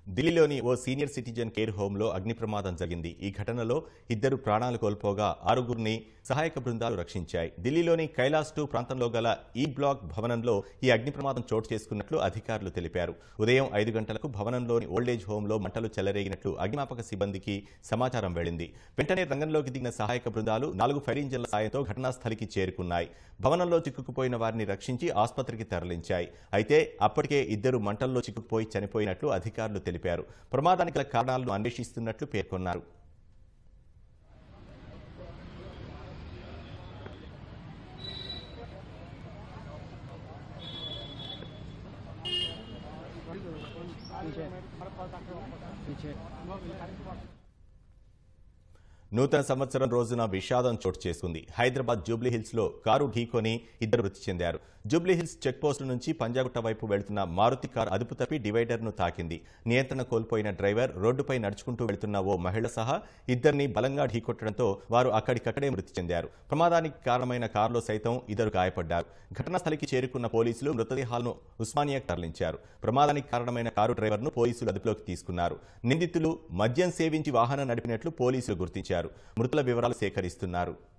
ఢిల్లీలోని ఓ senior citizen care హోంలో అగ్ని ప్రమాదం జరిగింది. ఈ ఘటనలో ఇద్దరు ప్రాణాలు కోల్పోగా ఆరుగురిని సహాయక బృందాలు రక్షించాయి. ఢిల్లీలోని కైలాస్ 2 ప్రాంతంలో గల ఈ బ్లాక్ భవనంలో ఈ అగ్ని ప్రమాదం చోటు చేసుకున్నట్లు అధికారులు తెలిపారు. ఉదయం 5 గంటలకు భవనంలోని ఓల్డేజ్ హోంలో మంటలు చెలరేగినట్లు అగ్నిమాపక సిబ్బందికి సమాచారం వెళ్లింది. వెంటనే రంగంలోకి దిగిన సహాయక బృందాలు 4 ఫైర్ ఇంజన్ల సాయంతో ఘటనా స్థలికి చేరుకున్నాయి. భవనంలో చిక్కుకుపోయిన వారిని రక్షించి ఆసుపత్రికి తరలించాయి. అయితే అప్పటికే ఇద్దరు మంటల్లో చిక్కుకుపోయి చనిపోయినట్లు అధికారులు తెలిపారు. ప్రమాదానికి గల కారణాలను అన్వేషిస్తున్నట్లు పేర్కొన్నారు. నూతన సంవత్సరం రోజున విషాదం చోటు చేసుకుంది. హైదరాబాద్ జూబ్లీహిల్స్ లో కారు ఢీకొని ఇద్దరు మృతి చెందారు. జూబ్లీహిల్స్ చెక్ పోస్టు నుంచి పంజాగుట్ట వైపు వెళ్తున్న మారుతి కారు అదుపు తప్పి డివైడర్ ను తాకింది. నియంత్రణ కోల్పోయిన డ్రైవర్ రోడ్డుపై నడుచుకుంటూ వెళ్తున్న ఓ మహిళ సహా ఇద్దరిని బలంగా ఢీకొట్టడంతో వారు అక్కడికక్కడే మృతి చెందారు. ప్రమాదానికి కారణమైన కారులో సైతం ఇద్దరు గాయపడ్డారు. ఘటనా స్థలికి చేరుకున్న పోలీసులు మృతదేహాలను ఉస్మానియాకు తరలించారు. ప్రమాదానికి కారణమైన కారు డ్రైవర్ను పోలీసులు అదుపులోకి తీసుకున్నారు. నిందితులు మద్యం సేవించి వాహనం నడిపినట్లు పోలీసులు గుర్తించారు. మృతుల వివరాలు సేకరిస్తున్నారు.